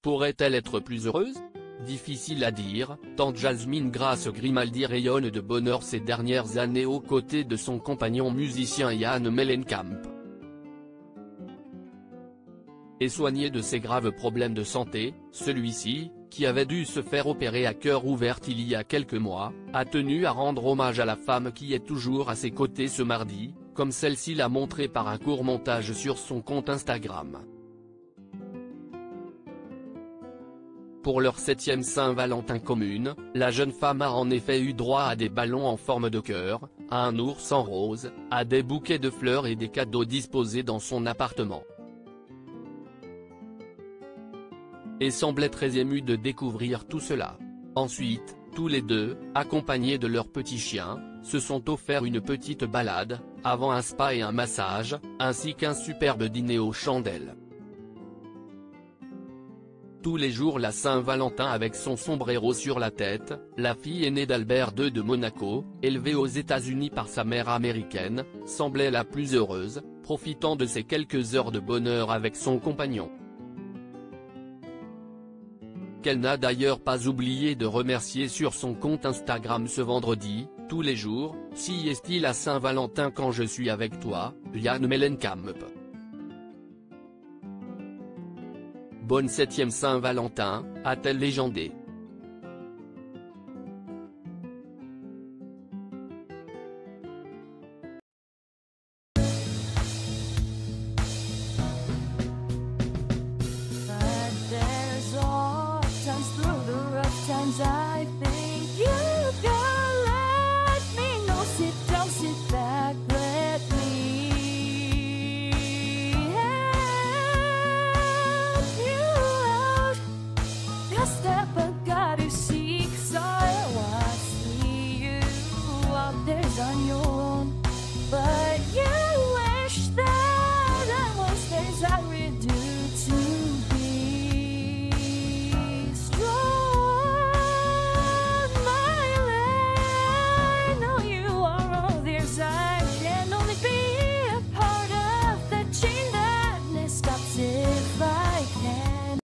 Pourrait-elle être plus heureuse? Difficile à dire, tant Jasmine Grace Grimaldi rayonne de bonheur ces dernières années aux côtés de son compagnon musicien Jan Mellencamp. Et soigné de ses graves problèmes de santé, celui-ci, qui avait dû se faire opérer à cœur ouvert il y a quelques mois, a tenu à rendre hommage à la femme qui est toujours à ses côtés ce mardi, comme celle-ci l'a montré par un court montage sur son compte Instagram. Pour leur 7e Saint-Valentin commune, la jeune femme a en effet eu droit à des ballons en forme de cœur, à un ours en rose, à des bouquets de fleurs et des cadeaux disposés dans son appartement. Et semblait très émue de découvrir tout cela. Ensuite, tous les deux, accompagnés de leur petit chien, se sont offert une petite balade, avant un spa et un massage, ainsi qu'un superbe dîner aux chandelles. Tous les jours la Saint-Valentin avec son sombrero sur la tête, la fille aînée d'Albert II de Monaco, élevée aux États-Unis par sa mère américaine, semblait la plus heureuse, profitant de ces quelques heures de bonheur avec son compagnon. Qu'elle n'a d'ailleurs pas oublié de remercier sur son compte Instagram ce vendredi: « Tous les jours, si est-il à Saint-Valentin quand je suis avec toi, Jan Mellencamp. Bonne 7e Saint-Valentin », a-t-elle légendé. I think you can let me know. Sit down, sit back, let me help you out. Just